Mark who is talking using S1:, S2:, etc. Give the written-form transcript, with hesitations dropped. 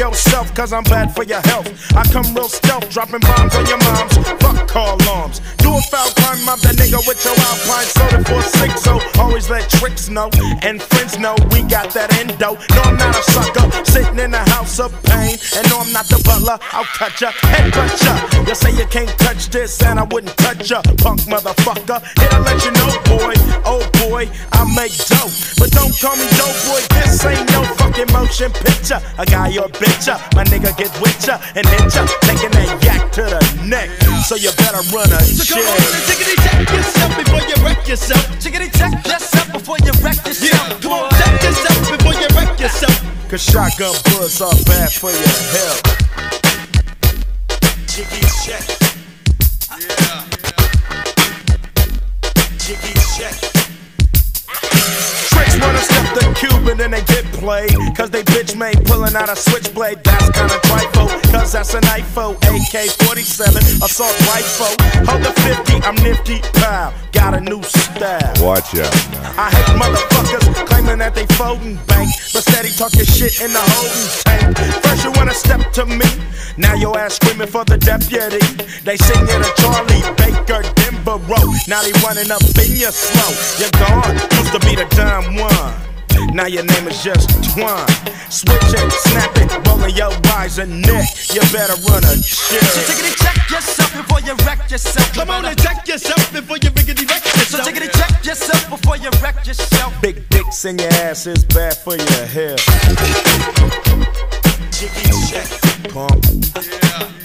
S1: yourself, cause I'm bad for your health. I come real stealth, dropping bombs on your moms. Fuck call alarms. Do a foul crime, mob that nigga with your Alpine soda for 6. So always let tricks know and friends know we got that endo. No, I'm not a sucker, sitting in the house of pain. And no, I'm not the butler, I'll cut ya, head cut ya. You say you can't touch this, and I wouldn't touch ya, punk motherfucker. Here to let you know, boy, oh boy, I make dope. But don't call me dope boy, this ain't no fucking motion picture. A guy or bitch ya, my nigga get with ya and hit ya, taking that yak to the neck. So you better run a
S2: so
S1: check.
S2: Come on and chickity check yourself before you wreck yourself. Chickity check yourself before you wreck yourself. Yeah, come on, check yourself before you wreck yourself.
S1: Cause shotgun bullets are bad for your health.
S2: Chickity check. Yeah. Chickity check.
S1: Tricks wanna step the cube and then they get played. Cause they bitch made pulling out a switchblade. That's kinda trifle, cause that's an IFO. AK-47, assault rifle. Hold the 50, I'm nifty, pow. Got a new style.
S3: Watch out now.
S1: I hate motherfuckers claiming that they folding bank, but steady talking shit in the holding tank. First you wanna step to me, now your ass screaming for the deputy. They sing it a Charlie Baker Denver Road. Now they running up in your slow. You're gone, used to be the dumb one. Now your name is just Twine. Switch it, snap it, rolling your eyes and neck. You better run a check.
S2: So tickety check yourself before you wreck yourself. Come on and check yourself before you riggedy wreck yourself. So tickety check yourself before you wreck yourself.
S1: Big dicks in your ass is bad for your health.
S2: Chickity check.
S1: Pump.
S2: Yeah.